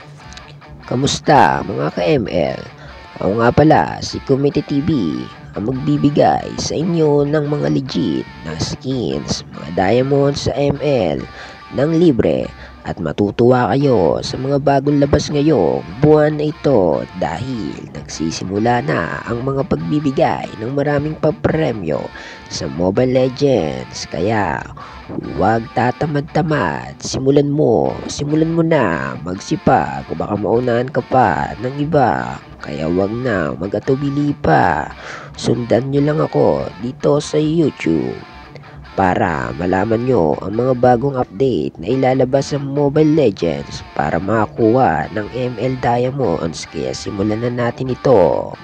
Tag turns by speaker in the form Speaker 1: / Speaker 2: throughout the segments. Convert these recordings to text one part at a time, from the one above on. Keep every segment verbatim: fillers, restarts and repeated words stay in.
Speaker 1: Kamusta mga ka-M L? Ako nga pala si Committee T V ang magbibigay sa inyo ng mga legit na skins, mga diamonds sa M L ng libre, at matutuwa kayo sa mga bagong labas ngayong buwan na ito dahil nagsisimula na ang mga pagbibigay ng maraming papremyo sa Mobile Legends. Kaya huwag tatamad-tamad, simulan mo, simulan mo na magsipag o baka maunahan ka pa ng iba. Kaya huwag na mag-atubili pa, sundan nyo lang ako dito sa YouTube para malaman nyo ang mga bagong update na ilalabas sa Mobile Legends para makakuha ng M L Diamonds. Kaya simulan na natin ito.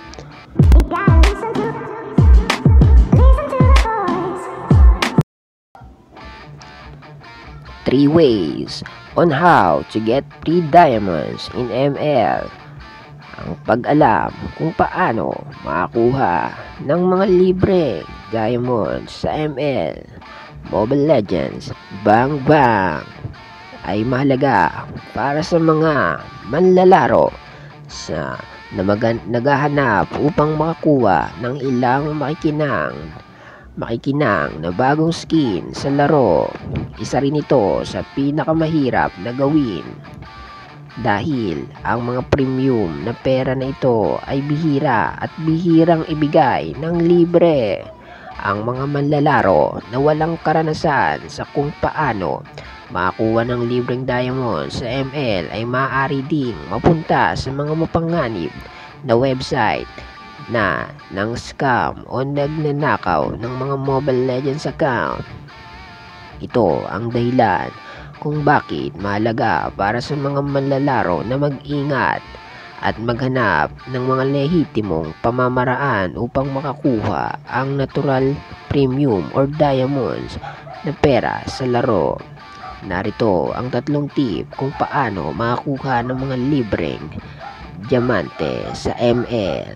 Speaker 1: Three ways on how to get free diamonds in M L. Ang pag-alam kung paano makakuha ng mga libre diamonds sa M L Mobile Legends Bang Bang ay mahalaga para sa mga manlalaro sa na naghahanap upang makakuha ng ilang makikinang makikinang na bagong skin sa laro. Isa rin ito sa pinakamahirap na gawin dahil ang mga premium na pera na ito ay bihira at bihirang ibigay ng libre. Ang mga manlalaro na walang karanasan sa kung paano makakuha ng libreng diamonds sa M L ay maaari ding mapunta sa mga mapanganib na website na ng scam o nagnanakaw ng mga Mobile Legends account. Ito ang dahilan kung bakit mahalaga para sa mga manlalaro na mag-ingat at maghanap ng mga lehitimong pamamaraan upang makakuha ang natural premium or diamonds na pera sa laro. Narito ang tatlong tip kung paano makakuha ng mga libreng diamante sa M L.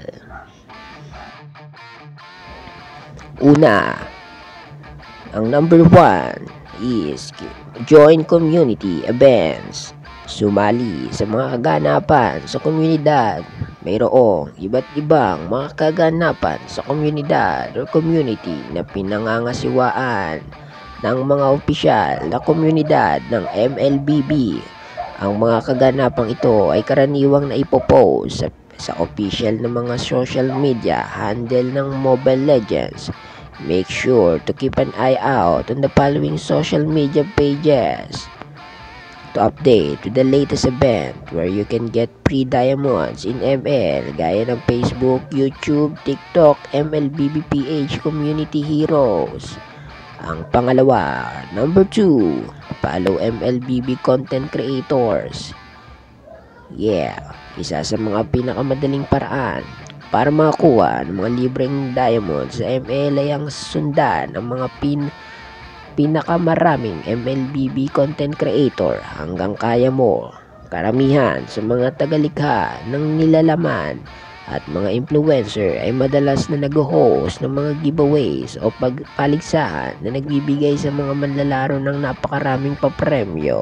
Speaker 1: Una, ang number one is join community events. Sumali sa mga kaganapan sa komunidad. Mayroong iba't ibang mga kaganapan sa komunidad o community na pinangangasiwaan ng mga opisyal na komunidad ng M L B B. Ang mga kaganapang ito ay karaniwang na ipopost sa, sa official na mga social media handle ng Mobile Legends. Make sure to keep an eye out on the following social media pages to update to the latest event where you can get free diamonds in M L, gaya ng Facebook, YouTube, TikTok, M L B B P H Community Heroes. Ang pangalawa, number two, follow M L B B content creators. Yeah, isa sa mga pinakamadaling paraan para makakuha ng mga libreng diamonds sa M L ay ang sundan ang mga pin pinakamaraming M L B B content creator hanggang kaya mo. Karamihan sa mga tagalikha ng nilalaman at mga influencer ay madalas na nag-host ng mga giveaways o pagpaligsahan na nagbibigay sa mga manlalaro ng napakaraming papremyo.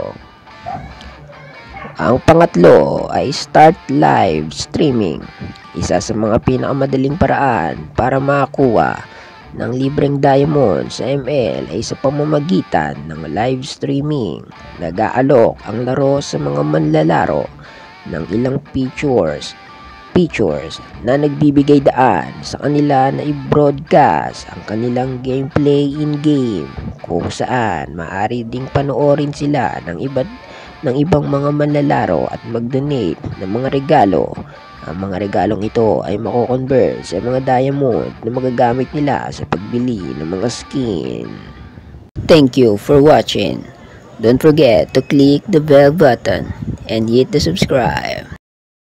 Speaker 1: Ang pangatlo ay start live streaming. Isa sa mga pinakamadaling paraan para makakuha ng libreng diamonds sa M L ay sa pamamagitan ng live streaming. Nag-aalok ang laro sa mga manlalaro ng ilang features features na nagbibigay daan sa kanila na i-broadcast ang kanilang gameplay in-game, kung saan maaari ding panoorin sila ng iba't ng ibang mga manlalaro at mag-donate ng mga regalo. Ang mga regalong ito ay mako-convert sa mga diamond na magagamit nila sa pagbili ng mga skin. Thank you for watching. Don't forget to click the bell button and hit the subscribe.